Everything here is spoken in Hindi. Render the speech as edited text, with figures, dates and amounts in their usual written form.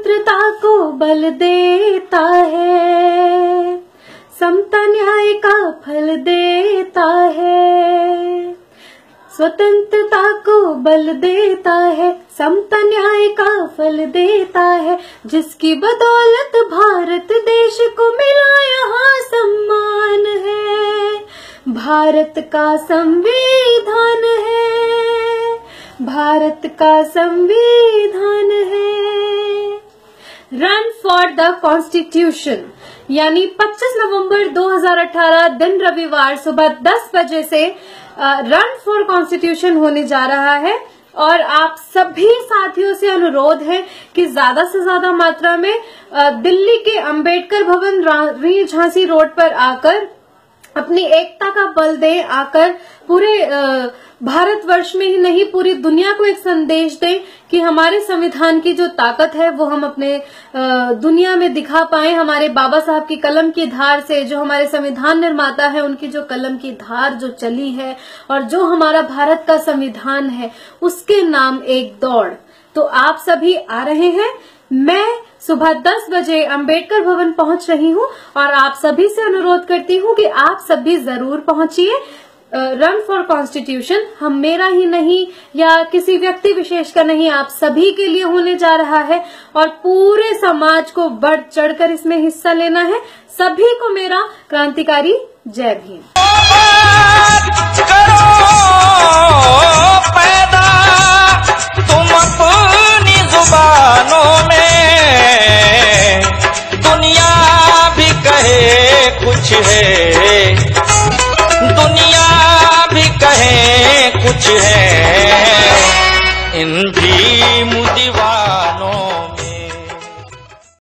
स्वतंत्रता को बल देता है, समता न्याय का फल देता है। स्वतंत्रता को बल देता है, समता न्याय का फल देता है, जिसकी बदौलत भारत देश को मिला यहाँ सम्मान है। भारत का संविधान है, भारत का संविधान है। रन फॉर द कॉन्स्टिट्यूशन यानी 25 नवंबर 2018 दिन रविवार सुबह 10 बजे से रन फॉर कॉन्स्टिट्यूशन होने जा रहा है। और आप सभी साथियों से अनुरोध है कि ज्यादा से ज्यादा मात्रा में दिल्ली के अंबेडकर भवन रानी झांसी रोड पर आकर अपनी एकता का बल दें, आकर पूरे भारतवर्ष में ही नहीं पूरी दुनिया को एक संदेश दें कि हमारे संविधान की जो ताकत है वो हम अपने दुनिया में दिखा पाए। हमारे बाबा साहब की कलम की धार से, जो हमारे संविधान निर्माता है उनकी जो कलम की धार जो चली है और जो हमारा भारत का संविधान है उसके नाम एक दौड़। तो आप सभी आ रहे हैं, मैं सुबह 10 बजे अंबेडकर भवन पहुंच रही हूं और आप सभी से अनुरोध करती हूं कि आप सभी जरूर पहुंचिए। रन फॉर कॉन्स्टिट्यूशन हम मेरा ही नहीं या किसी व्यक्ति विशेष का नहीं, आप सभी के लिए होने जा रहा है और पूरे समाज को बढ़ चढ़कर इसमें हिस्सा लेना है। सभी को मेरा क्रांतिकारी जय भीम। तुम अपनी जुबानों में, दुनिया भी कहे कुछ है, दुनिया भी कहे कुछ है, इन भीम दीवार